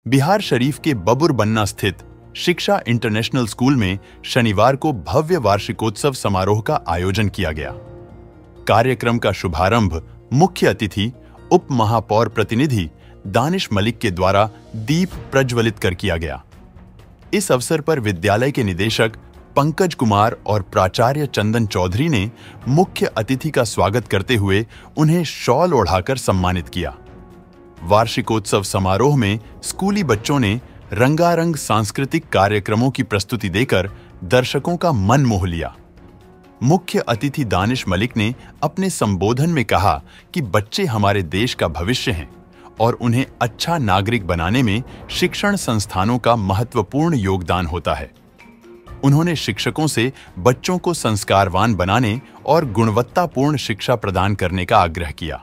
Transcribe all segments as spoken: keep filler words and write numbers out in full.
बिहार शरीफ के बबुरबन्ना स्थित शिक्षा इंटरनेशनल स्कूल में शनिवार को भव्य वार्षिकोत्सव समारोह का आयोजन किया गया। कार्यक्रम का शुभारंभ मुख्य अतिथि उप महापौर प्रतिनिधि दानिश मलिक के द्वारा दीप प्रज्वलित कर किया गया। इस अवसर पर विद्यालय के निदेशक पंकज कुमार और प्राचार्य चंदन चौधरी ने मुख्य अतिथि का स्वागत करते हुए उन्हें शॉल ओढ़ाकर सम्मानित किया। वार्षिकोत्सव समारोह में स्कूली बच्चों ने रंगारंग सांस्कृतिक कार्यक्रमों की प्रस्तुति देकर दर्शकों का मन मोह लिया। मुख्य अतिथि दानिश मलिक ने अपने संबोधन में कहा कि बच्चे हमारे देश का भविष्य हैं और उन्हें अच्छा नागरिक बनाने में शिक्षण संस्थानों का महत्वपूर्ण योगदान होता है। उन्होंने शिक्षकों से बच्चों को संस्कारवान बनाने और गुणवत्तापूर्ण शिक्षा प्रदान करने का आग्रह किया।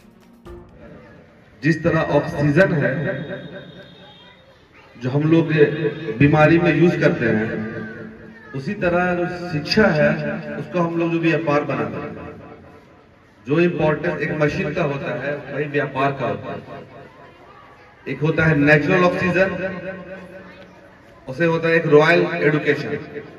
जिस तरह ऑक्सीजन है जो हम लोग बीमारी में यूज करते हैं, उसी तरह जो शिक्षा है उसको हम लोग जो व्यापार बनाते हैं। जो इम्पोर्टेंस एक मशीन का होता है वही व्यापार का होता है। एक होता है नेचुरल ऑक्सीजन, उसे होता है एक रॉयल एजुकेशन।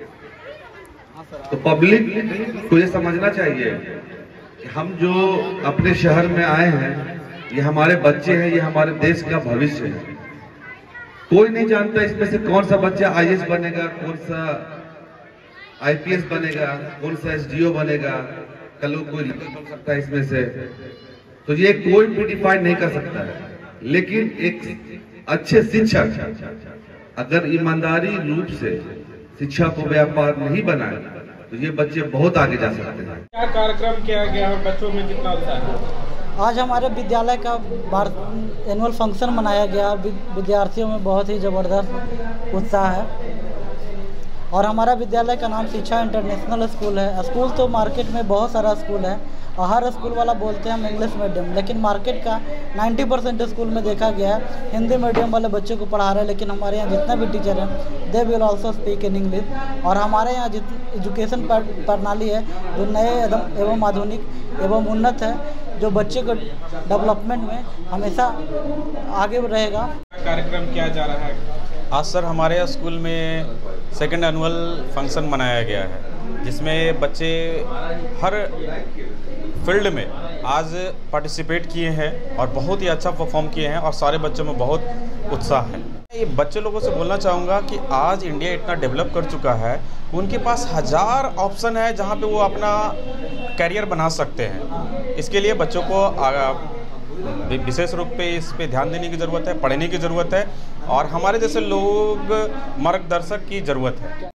तो पब्लिक को ये समझना चाहिए कि हम जो अपने शहर में आए हैं, ये हमारे बच्चे हैं, ये हमारे देश का भविष्य है। कोई नहीं जानता इसमें से कौन सा बच्चा आई ए एस बनेगा, कौन सा आई पी एस बनेगा, कौन सा एस डी ओ बनेगा, कल कोई लीडर बन सकता है इसमें से। तो ये कोई भी डिफाइन नहीं कर सकता है। लेकिन एक अच्छे शिक्षक अगर ईमानदारी रूप से शिक्षा को व्यापार नहीं बनाए तो ये बच्चे बहुत आगे जा सकते हैं। क्या कार्यक्रम किया गया और बच्चों में कितना उत्साह है? आज हमारे विद्यालय का एनुअल फंक्शन मनाया गया। विद्यार्थियों में बहुत ही ज़बरदस्त उत्साह है और हमारा विद्यालय का नाम शिक्षा इंटरनेशनल स्कूल है। स्कूल तो मार्केट में बहुत सारा स्कूल है और हर स्कूल वाला बोलते हैं हम इंग्लिश मीडियम, लेकिन मार्केट का नब्बे परसेंट स्कूल में देखा गया है हिंदी मीडियम वाले बच्चों को पढ़ा रहे हैं। लेकिन हमारे यहाँ जितना भी टीचर हैं they will also speak in English. और हमारे यहाँ जितनी एजुकेशन प्रणाली है जो नए एवं आधुनिक एवं उन्नत है, जो बच्चे को डेवलपमेंट में हमेशा आगे रहेगा। कार्यक्रम किया जा रहा है आज सर हमारे स्कूल में सेकंड एनुअल फंक्शन मनाया गया है, जिसमें बच्चे हर फील्ड में आज पार्टिसिपेट किए हैं और बहुत ही अच्छा परफॉर्म किए हैं और सारे बच्चों में बहुत उत्साह है। ये बच्चे लोगों से बोलना चाहूँगा कि आज इंडिया इतना डेवलप कर चुका है, उनके पास हजार ऑप्शन है जहाँ पे वो अपना करियर बना सकते हैं। इसके लिए बच्चों को विशेष रूप पे इस पे ध्यान देने की ज़रूरत है, पढ़ने की ज़रूरत है और हमारे जैसे लोग मार्गदर्शक की ज़रूरत है।